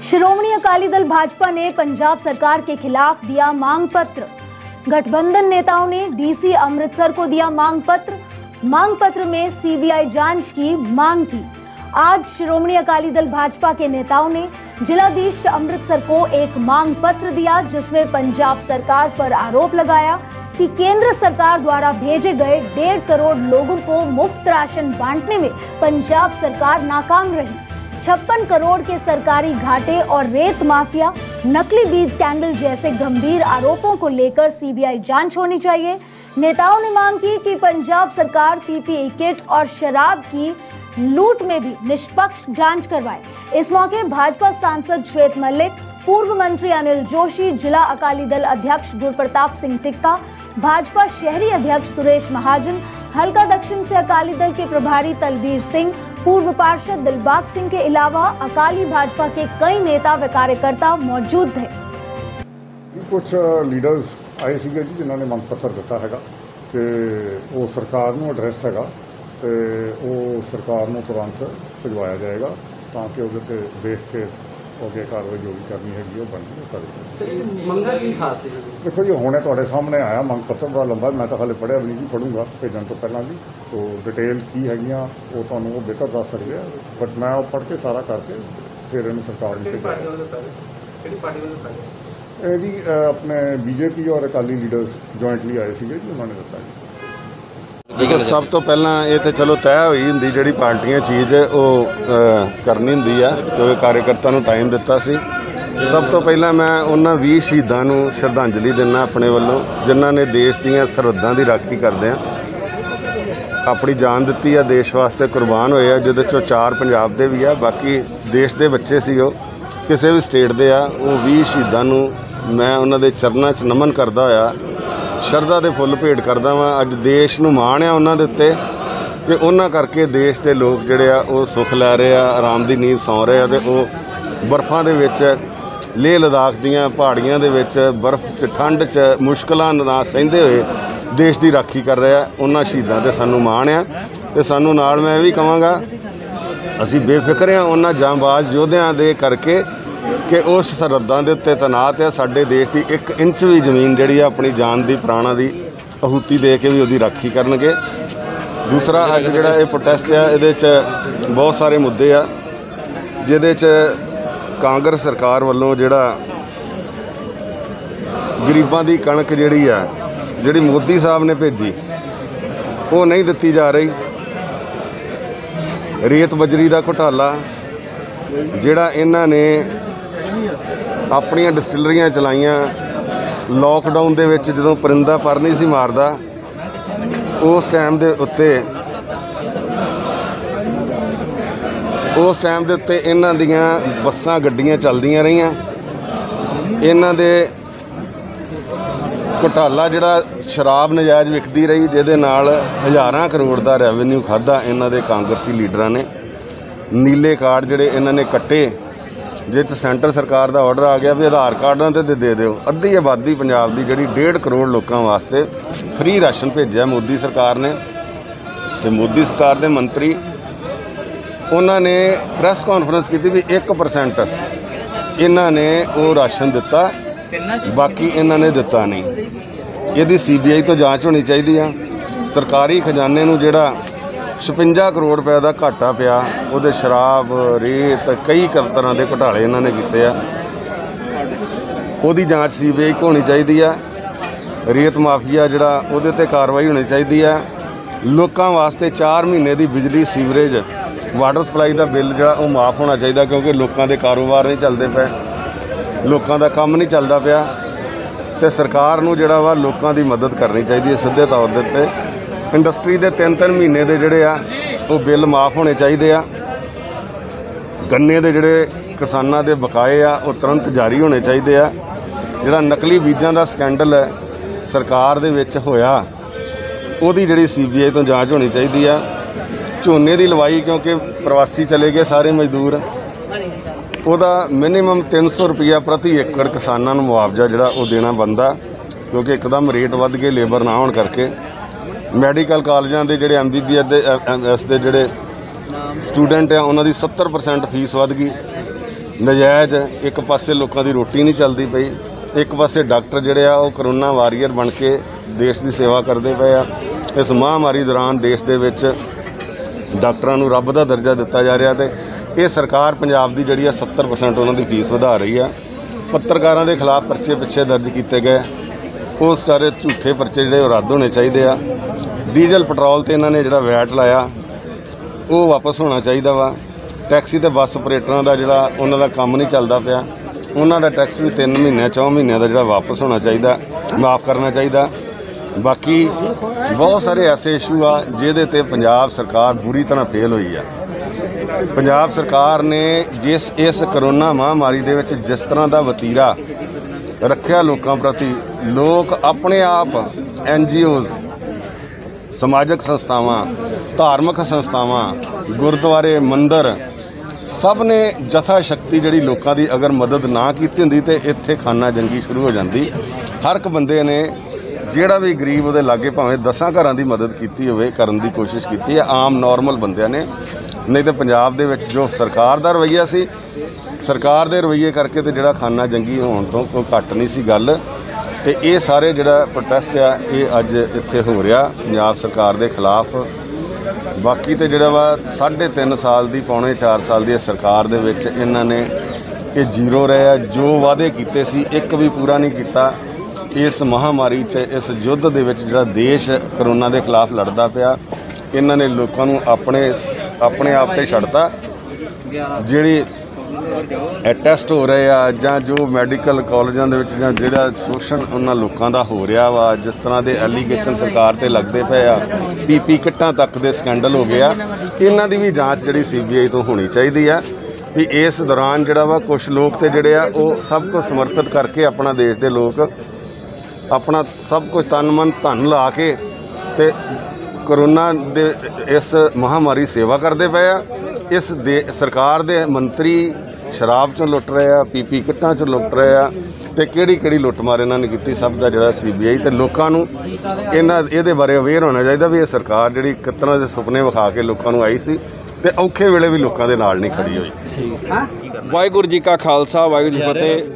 श्रोमणी अकाली दल भाजपा ने पंजाब सरकार के खिलाफ दिया मांग पत्र। गठबंधन नेताओं ने डीसी अमृतसर को दिया मांग पत्र। मांग पत्र में सीबीआई जांच की मांग की। आज श्रोमणी अकाली दल भाजपा के नेताओं ने जिलाधीश अमृतसर को एक मांग पत्र दिया, जिसमें पंजाब सरकार पर आरोप लगाया कि केंद्र सरकार द्वारा भेजे गए 1.5 करोड़ लोगों को मुफ्त राशन बांटने में पंजाब सरकार नाकाम रही। 56 करोड़ के सरकारी घाटे और रेत माफिया, नकली बीज स्कैंडल जैसे गंभीर आरोपों को लेकर सीबीआई जांच होनी चाहिए। नेताओं ने मांग की कि पंजाब सरकार पीपीई किट और शराब की लूट में भी निष्पक्ष जांच करवाए। इस मौके भाजपा सांसद श्वेत मलिक, पूर्व मंत्री अनिल जोशी, जिला अकाली दल अध्यक्ष गुरप्रताप सिंह टिक्का, भाजपा शहरी अध्यक्ष सुरेश महाजन, हल्का दक्षिण से अकाली दल के प्रभारी तलबीर सिंह, पूर्व पार्षद दिलबाग सिंह के अलावा अकाली भाजपा के कई नेता व कार्यकर्ता मौजूद थे। कुछ लीडर्स आए थे जी जिन्होंने मंग पत्र दिता है तो वो सरकार को एड्रैस है तो वो सरकार को तुरंत भिजवाया जाएगा ताकि वो देख के अगे कार्रवाई जो भी करनी हैगी बननी करेगी। देखो जी हुणे तुहाडे सामने आया मंग पत्र बड़ा लंबा, मैं तो हाले पढ़िया भी नहीं जी, पढ़ूंगा भेजन तो पहला भी। सो डिटेल्स की हैगियां वो तुहानूं वो बेहतर दस सकते हैं, बट मैं वो पढ़ के सारा करके फिर इन्हूं सरकार में जी अपने बीजेपी और अकाली लीडर्स जॉइंटली आए थे जी, उन्होंने दिता जी। देखो सब तो पहला ये तो चलो तय हुई होंगी जी पार्टियां चीज़ वो करनी होंगी है, क्योंकि कार्यकर्ता नूं टाइम दिता सी। सब तो पहला मैं उन्होंने 20 शहीदों नूं श्रद्धांजलि देना अपने वालों, जिन्हों ने देश दीयां सरहदां की राखी करदे अपनी जान दी है, देश वास्ते कुर्बान होए आ, जिहदे चों 4 पंजाब दे भी आ, बाकी देश के बच्चे सी वो किसी भी स्टेट दे आ। वो 20 शहीदों नूं मैं उन्होंने चरणों च नमन करदा होया शरधा के फुੱਲ भेंट करदा वां। अज देश नूं माण आ उन्हां दे उत्ते कि उन्हां करके देश के लोग जिहड़े आ वो सुख लै रहे आ, आराम की नींद सौ रहे आ, ते वो बर्फां दे विच लेह लद्दाख दीयां पहाड़ियां दे विच बर्फ च ठंड च मुश्किलां ना सहिंदे होए देश की राखी कर रहे आ। उन्हां शहीदां ते सानूं माण आ ते सानूं नाल मैं भी कहांगा असीं बेफिक्र आ उन्हां जांबाज योद्धियां दे करके कि उस सरहदां दे उत्ते तैनात है। साडे देश की 1 इंच भी जमीन जिहड़ी अपनी जान की प्राणा की आहूति दे के भी उसकी राखी करनगे। दूसरा अज जिहड़ा ये प्रोटेस्ट है इहदे च बहुत सारे मुद्दे आ, जिहदे च कांग्रेस सरकार वालों जिहड़ा गरीबां दी कणक जिहड़ी है जिहड़ी मोदी साहब ने भेजी वो नहीं दित्ती जा रही। रेत बजरी का घोटाला जिहड़ा इन्हां ने अपनियां डिस्टिलरियां चलाइयां, लॉकडाउन दे विच जदों परिंदा पर नहीं सी मारदा उस टाइम दे उत्ते इन्हां दियां बसां गड्डियां चलदियां रहियां। इन्हां दे घोटाला जिहड़ा शराब नजायज़ विकदी रही, जिहदे नाल हज़ारां करोड़ दा रैवन्यू खाधा इन्हां दे कांग्रेसी लीडरां ने। नीले कार्ड जिहड़े इन्हां ने कट्टे, जिस सेंटर सरकार का ऑर्डर आ गया भी आधार कार्डां ते दे दिओ। अद्धी आबादी पंजाब की जिहड़ी 1.5 करोड़ लोगों वास्ते फ्री राशन भेजा मोदी सरकार ने, तो मोदी सरकार के मंत्री उन्होंने प्रैस कॉन्फ्रेंस की भी 1% इन्हां ने वो राशन दिता, बाकी इन्हां ने दिता नहीं। यदि सीबीआई तो जांच होनी चाहिए। सरकारी खजाने नूं जिहड़ा 56 करोड़ रुपए का घाटा पिया, वो शराब रेत कई तरह के घोटाले इन्होंने किए हैं, वो जांच सीबीआई को होनी चाहिए। रेत माफिया जिहड़ा उहदे ते कार्रवाई होनी चाहिए। लोगों वास्ते 4 महीने की बिजली सीवरेज वाटर सप्लाई का बिल जिहड़ा वो माफ़ होना चाहिए, क्योंकि लोगों के कारोबार नहीं चलते पे, लोगों का काम नहीं चलता पाया। तो सरकार नूं जिहड़ा वा लोगों की मदद करनी चाहिए सीधे तौर दे उत्ते। इंडस्ट्री के 3-3 महीने के जोड़े आ वो बिल माफ़ होने चाहिए आ। गन्ने के जोड़े किसानों के बकाए आ वो तुरंत जारी होने चाहिए आ। जिहड़ा नकली बीजां का स्कैंडल है सरकार दे विच होया उहदी जिहड़ी सीबीआई तो जांच होनी चाहिए आ। झोने की लवाई क्योंकि प्रवासी चले गए सारे मजदूर, उहदा मिनीमम 300 रुपया प्रति एकड़ किसानों को मुआवजा जिहड़ा वो देना बनता, क्योंकि एकदम रेट वध गए लेबर ना होने करके। मैडिकल कॉलेजों के जोड़े MBBS के जोड़े स्टूडेंट आ उन्होंने 70% फीस वध गई। ਨਜਾਇਜ਼ ਇੱਕ ਪਾਸੇ ਲੋਕਾਂ ਦੀ ਰੋਟੀ नहीं चलती पई, एक पासे डॉक्टर जिहड़े आ वो करोना वारीयर बन के देश की सेवा करते पे आ। इस महामारी दौरान देश दे विच डॉक्टरां नूं रब दा दर्जा दिता जा रहा, तो ये सरकार पंजाब की जिहड़ी 70% उन्हां दी फीस वधा रही है। पत्रकारां दे खिलाफ परचे पिछे दर्ज किए गए, वो सारे झूठे परचे जिहड़े रद्द होने चाहिए आ। डीजल पेट्रोल ते इन्हां ने जिहड़ा वैट लाया वो वापस होना चाहिए वा। टैक्सी ते बस ऑपरेटरां दा जिहड़ा उन्हां दा काम नहीं चलदा पिया, उन्हां दा टैक्स भी 3 महीने 4 महीनों का जिहड़ा वापस होना चाहिए, माफ़ करना चाहिए। बाकी बहुत सारे ऐसे इशू आ जिहदे ते पंजाब सरकार बुरी तरह फेल हुई है। पंजाब सरकार ने इस करोना महामारी दे विच जिस तरह का वतीरा रखिया लोगों प्रति, लोग अपने आप NGOs, समाजिक संस्थावां, धार्मिक संस्थावां, गुरुद्वारे, मंदिर सब ने जथा शक्ति जिहड़ी लोगों की अगर मदद ना की होंदी तो इत्थे खाना जंगी शुरू हो जाती। हर एक बंदे ने जिहड़ा भी गरीब उहदे लागे भावें 10 घरां की मदद की होवे करन दी कोशिश की है, आम नॉर्मल बंदियां ने। नहीं तो पंजाब दे विच जो सरकार दा रवैया सी, सरकार दे रवैये करके तो जिहड़ा खाना जंगी होण तो कोई घट नहीं सी गल। तो ये सारे जिहड़ा प्रोटेस्ट आ ये अज इत्थे हो रहा पंजाब सरकार दे खिलाफ। बाकी तो जिहड़ा वा 3.5 साल की पौने 4 साल की सरकार दे विच इन्हां ने ये जीरो रहा, जो वादे कीते सी एक भी पूरा नहीं किया। इस महामारी च इस युद्ध दे विच जिहड़ा देश करोना के खिलाफ लड़दा पिया, इन्हां ने लोकां नूं अपने आप ते छड्डता। जिहड़ी टैसट हो रहे आ जां जो मैडिकल कॉलेजां दे विच जां जिहड़ा शोषण उन्हां लोकां दा हो रहा वा, जिस तरह के एलीगेशन सरकार ते लगदे पे आ, PP किट्टां तक दे स्कैंडल हो गया, इन्हां दी भी जांच जिहड़ी CBI तो होनी चाहिदी आ। भी इस दौरान जिहड़ा वा कुछ लोग ते जिहड़े आ वो सब कुछ समर्पित करके अपना देश के लोग अपना सब कुछ तन मन धन ला के ते करोना दे इस महामारी सेवा करते पे आ। इस सरकार दे मंत्री शराब चों लुट रहे आ, PP किट्टां चों लुट रहे आ, ते किहड़ी लुटमार इन्हां ने कीती, सब दा जिहड़ा CBI ते लोकां नूं इहदे बारे अवेयर होना चाहिए भी ये सरकार जिहड़ी किस तरह दे सुपने विखा के लोकां नूं आई सी ते औखे वेले भी लोकां दे नाल नहीं खड़ी होई। वाहिगुरू जी का खालसा, वाहिगुरू जी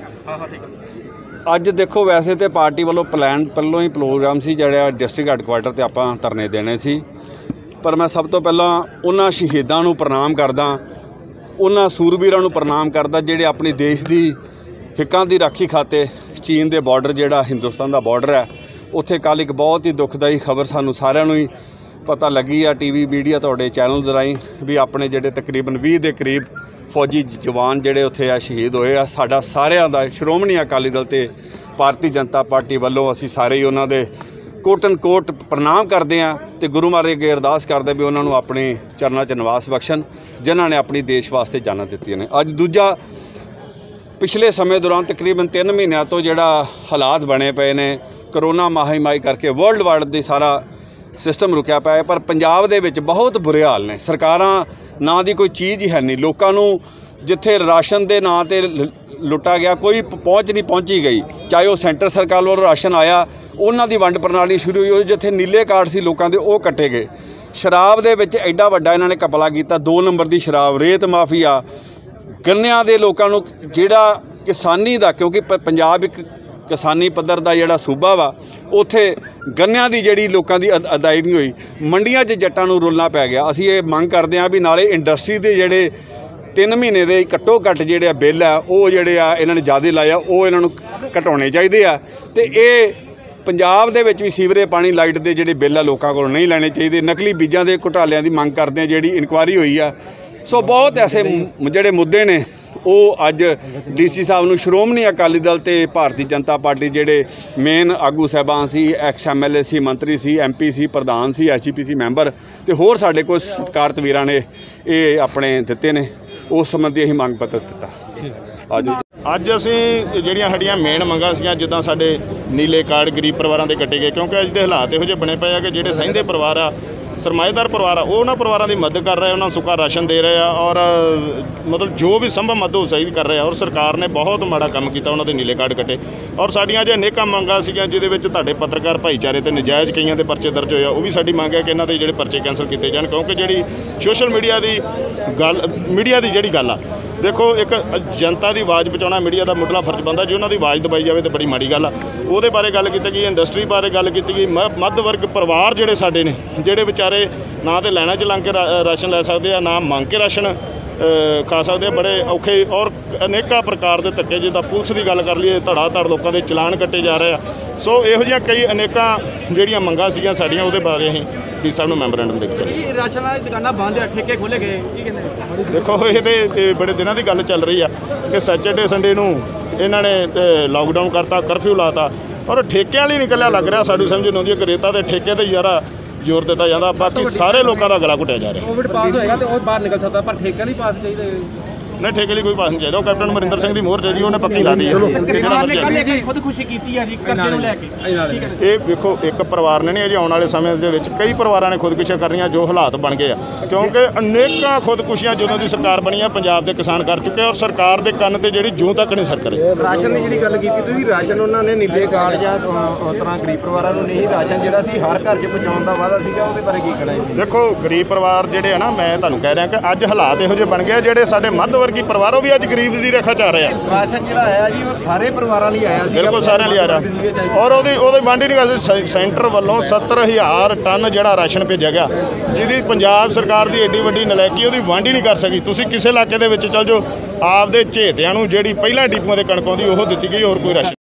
फतेह। अज देखो वैसे तो पार्टी वालों प्लान पहलों ही प्रोग्राम से जिहड़ा डिस्ट्रिक्ट हैडकुआटर ते आपां धरने देने सी, पर मैं सब तो पहला उन्हां शहीदां नूं प्रणाम करदा, उन्हां सूरबीरां नूं प्रणाम करदा जिहड़े अपने देश की हिक्कां दी राखी खाते चीन के बॉर्डर जिहड़ा हिंदुस्तान का बॉर्डर है उत्थे कल एक बहुत ही दुखदाई खबर सानूं सारिआं नूं ही पता लगी आ TV मीडिया तुहाडे चैनल राहीं भी अपने जिहड़े तकरीबन 20 के करीब फौजी जवान जिहड़े उत्थे आ शहीद होए आ। साडा सारिआं दा श्रोमणी अकाली दल ते भारतीय जनता पार्टी वालों असीं सारे ही उन्हां दे कोट एंड कोट प्रणाम करते हैं तो गुरु महाराज अगे अरदास करते भी उन्होंने अपने चरणों च निवास बख्शन जिन्होंने अपनी देश वास्ते जाना दित्तियां ने। अज दूजा पिछले समय दौरान तकरीबन 3 महीनों तो जिहड़ा हालात बने पे ने करोना महामारी करके वर्ल्ड वाइड दी सारा सिस्टम रुकिया पाया, पर पंजाब दे विच बहुत बुरे हाल ने। सरकारां ना दी कोई चीज़ ही है नहीं, लोकां नूं जिथे राशन के नाँ ते लुटा गया कोई पहुँच नहीं पहुँची गई, चाहे वो सेंटर सरकार वालों राशन आया उन्हां दी वंड प्रणाली शुरू हुई, जिथे नीले कार्ड सी लोकां दे वो कट्टे गए। शराब दे विच एडा वड्डा इन्हां ने कपला कीता, 2 नंबर की शराब, रेत माफिया, गन्नियां दे लोकां नूं जिहड़ा किसानी दा, क्योंकि पंजाब एक किसानी पद्धर दा जिहड़ा सूबा वा, उत्थे गन्नियां दी जिहड़ी लोकां दी अदाई नहीं हुई, मंडियां 'च जट्टां नूं रुलना पै गया। असीं ये मंग करदे हां भी नाले इंडस्ट्री दे जिहड़े 3 महीने के घट्टो घट्ट जिहड़े बिल है वो जिहड़े आ इन्हां ने ज़्यादा लाया वो इन्हां नूं घटाउणे चाहीदे आ, ते ये पंजाब दे विच भी सीवरेज पानी लाइट के जिहड़े बिल आ लोकां कोल नहीं लैणे चाहिए। नकली बीजां के घोटालियां की मंग करदे जिहड़ी इनकुआरी हुई है। सो बहुत ऐसे जिहड़े मुद्दे ने वो अज DC साहब नूं श्रोमणी अकाली दल ते भारतीय जनता पार्टी जिहड़े मेन आगू साहबान सी, एक्स MLA सी, मंत्री सी, MP सी, प्रधान सी, SGPC मैंबर ते होर साडे कोल सत्कारत वीरां ने ये अपने दित्ते ने, उस संबंधी असीं मंग पत्र दित्ता। अज असीं ਜਿਹੜੀਆਂ ਸਾਡੀਆਂ मेन ਮੰਗਾਂ ਸੀਗੀਆਂ जिद्दां ਸਾਡੇ नीले कार्ड गरीब परिवारों के कट्टे गए, क्योंकि अज के हालात इहो ਜਿਹੇ बने पे आ कि ਜਿਹੜੇ ਸਹਿੰਦੇ परिवार आ, सरमाएदार परिवार आ, वो उन्होंने परिवारों की मदद कर रहे हैं, उन्होंने सुखा राशन दे रहे हैं और मतलब जो भी संभव मदद सही कर रहे हैं। और सरकार ने बहुत माड़ा काम किया, उन्होंने नीले कार्ड कटे। और साड़ियाँ जो अनेक मंगां सीगियां जिहदे विच तुहाडे पत्रकार भाईचारे ते नजायज़ कईयां दे परचे दर्ज होए, वो भी साडी मंग है कि इन्हां दे जिहड़े परचे कैंसल किए जाण, क्योंकि जिहड़ी सोशल मीडिया की गल, मीडिया की जिहड़ी गल आ देखो एक जनता की आवाज़ पहुँचाना मीडिया का मुढ़ला फर्ज बनता, जो उन्होंने आवाज़ दबाई जाए तो बड़ी माड़ी गल आ। ਉਹਦੇ ਬਾਰੇ ਗੱਲ ਕੀਤੀ ਗਈ, ਇੰਡਸਟਰੀ ਬਾਰੇ ਗੱਲ ਕੀਤੀ ਗਈ। ਮੱਧ ਵਰਗ ਪਰਿਵਾਰ ਜਿਹੜੇ ਸਾਡੇ ਨੇ, ਜਿਹੜੇ ਵਿਚਾਰੇ ਨਾ ਤੇ ਲਾਈਨਾਂ 'ਚ ਲੰਘ ਕੇ ਰਾਸ਼ਨ ਲੈ ਸਕਦੇ ਆ, ਨਾ ਮੰਗ ਕੇ ਰਾਸ਼ਨ ਖਾ ਸਕਦੇ ਆ, ਬੜੇ ਔਖੇ ਔਰ ਅਨੇਕਾਂ ਪ੍ਰਕਾਰ ਦੇ ਧੱਕੇ, ਜਿੱਦਾਂ ਪੁਲਿਸ ਦੀ ਗੱਲ ਕਰ ਲਈਏ, ਧੜਾ ਧੜ ਲੋਕਾਂ ਦੇ ਚਲਾਨ ਕੱਟੇ ਜਾ ਰਹੇ ਆ। ਸੋ ਇਹੋ ਜਿਹੀਆਂ ਕਈ ਅਨੇਕਾਂ ਜਿਹੜੀਆਂ ਮੰਗਾਂ ਸੀਗੀਆਂ ਸਾਡੀਆਂ, ਉਹਦੇ ਬਾਰੇ ਅਸੀਂ ਡੀ ਸਾਹਿਬ ਨੂੰ ਮੈਮੋਰੈਂਡਮ ਦੇ ਕੇ ਚੱਲੇ। ਰਾਸ਼ਨ ਵਾਲੀ ਦੁਕਾਨਾਂ ਬੰਦ ਆ, ਠੇਕੇ ਖੋਲੇ ਗਏ, ਕੀ ਕਹਿੰਦੇ? ਦੇਖੋ ਇਹ ਤੇ ਬੜੇ ਦਿਨਾਂ ਦੀ ਗੱਲ ਚੱਲ ਰਹੀ ਆ ਕਿ ਸੈਚਰਡੇ ਸੰਡੇ ਨੂੰ ਇਹਨਾਂ ਨੇ ਲਾਕਡਾਊਨ ਕਰਤਾ, ਕਰਫਿਊ ਲਾਤਾ, ਔਰ ਠੇਕਿਆਂ ਲਈ ਨਿਕਲਿਆ ਲੱਗ ਰਿਹਾ। ਸਾਡੀ ਸਮਝ ਨਹੀਂ ਆਉਂਦੀ ਕਿ ਰੇਤਾ ਦੇ ਠੇਕੇ ਤੇ ਯਾਰਾ ਜ਼ੋਰ ਦਿੱਤਾ ਜਾਂਦਾ, ਬਾਕੀ ਸਾਰੇ ਲੋਕਾਂ ਦਾ ਗਲਾ ਘੁੱਟਿਆ ਜਾ ਰਿਹਾ। ਕੋਵਿਡ ਪਾਸ ਹੋਏਗਾ ਤੇ ਉਹ ਬਾਹਰ ਨਿਕਲ ਸਕਦਾ, ਪਰ ਠੇਕੇ ਨਹੀਂ ਪਾਸ ਚਾਹੀਦੇ। ਨਹੀਂ, ਠੇਕੇ ਲਈ ਕੋਈ ਪਾਸ ਨਹੀਂ ਚਾਹੀਦਾ। ਉਹ ਕੈਪਟਨ ਅਮਰਿੰਦਰ ਸਿੰਘ ਦੀ ਮੋਹਰ ਚਾਹੀਦੀ, ਉਹਨੇ ਪੱਕੀ ਲਾ ਦਿੱਤੀ ਹੈ। ਖੁਦਕੁਸ਼ੀ ਕੀਤੀ ਹੈ ਜੀ ਕਰਜ਼ੇ ਨੂੰ ਲੈ ਕੇ। ਇਹ ਵੇਖੋ, ਇੱਕ ਪਰਿਵਾਰ ਨੇ ਨਹੀਂ, ਅਜੇ ਆਉਣ ਵਾਲੇ ਸਮੇਂ ਦੇ ਵਿੱਚ ਕਈ ਪਰਿਵਾਰਾਂ ਨੇ ਖੁਦਕੁਸ਼ੀਆਂ ਕਰਨੀਆਂ, ਜੋ ਹਾਲਾਤ ਬਣ ਗਏ ਆ। ਕਿਉਂਕਿ ਅਨੇਕਾਂ ਖੁਦਕੁਸ਼ੀਆਂ ਜਦੋਂ ਦੀ ਸਰਕਾਰ ਬਣੀ ਆ, ਪੰਜਾਬ ਦੇ ਕਿਸਾਨ ਕਰ ਚੁੱਕੇ, ਔਰ ਸਰਕਾਰ ਦੇ ਕੰਨ ਤੇ ਜਿਹੜੀ ਜੂੰ ਤੱਕ ਨਹੀਂ ਸਰਕ ਰਹੀ। ਰਾਸ਼ਨ ਦੀ ਜਿਹੜੀ ਗੱਲ ਕੀਤੀ ਤੁਸੀਂ, ਰਾਸ਼ਨ ਉਹਨਾਂ ਨੇ ਨੀਲੇ ਕਾਰਡ ਜਾਂ ਉਸ ਤਰ੍ਹਾਂ ਗਰੀਬ ਪਰਿਵਾਰਾਂ ਨੂੰ ਨਹੀਂ, ਰਾਸ਼ਨ ਜਿਹੜਾ ਸੀ ਹਰ ਘਰ 'ਚ ਪਹੁੰਚਾਉਣ ਦਾ ਵਾਅਦਾ ਸੀਗਾ, ਉਹਦੇ ਬਾਰੇ ਕੀ ਕਹਿਣਾ ਹੈ? ਦੇਖੋ, ਗਰੀਬ ਪਰਿਵਾਰ ਜਿਹੜੇ ਆ ਨਾ, ਮੈਂ ਤੁਹਾਨੂੰ ਕਹਿ ਰਿਹਾ ਕਿ ਅੱਜ ਹਾਲਾਤ ਇਹੋ ਜਿਹੇ ਬਣ ਗਏ, ਜਿਹੜੇ ਸਾਡੇ ਮੱਧ ਵਰਗੀ ਪਰਿਵਾਰ ਉਹ ਵੀ ਅੱਜ ਗਰੀਬ ਦੀ ਰੇਖਾ 'ਚ ਆ ਰਹੇ ਆ। ਰਾਸ਼ਨ ਜਿਹੜਾ ਆਇਆ ਜੀ, ਉਹ ਸਾਰੇ ਪਰਿਵਾਰਾਂ ਲਈ ਆਇਆ ਸੀ, ਬਿਲਕੁਲ ਸਾਰਿਆਂ ਲਈ ਆ ਰਿਹਾ, ਔਰ ਉਹਦੀ ਵੰਡ ਹੀ ਨਹੀਂ ਕਰਦੇ। ਸੈਂਟਰ ਵੱਲੋਂ 70,000 ਟਨ ਜਿਹੜਾ ਰਾਸ਼ਨ ਭੇਜਿਆ ਗਿਆ, ਜਿਹਦੀ ਪੰਜਾਬ ਸਰਕਾਰ ਦੀ ਏਡੀ ਵੱਡੀ ਨਲਾਇਕੀ, ਉਹਦੀ ਵੰਡ ਹੀ ਨਹੀਂ ਕਰ ਸਕੀ। ਤੁਸੀਂ ਕਿਸੇ ਇਲਾਕੇ ਦੇ ਵਿੱਚ ਚੱਲ ਜਾਓ, ਆਪਦੇ ਝੇਤਿਆਂ ਨੂੰ ਜਿਹੜੀ ਪਹਿਲਾਂ ਡਿਪੂਆਂ ਦੇ ਕਣਕ ਆਉਂਦੀ ਉਹ ਦਿੱਤੀ ਗਈ, ਹੋਰ ਕੋਈ ਰਾਸ਼ਨ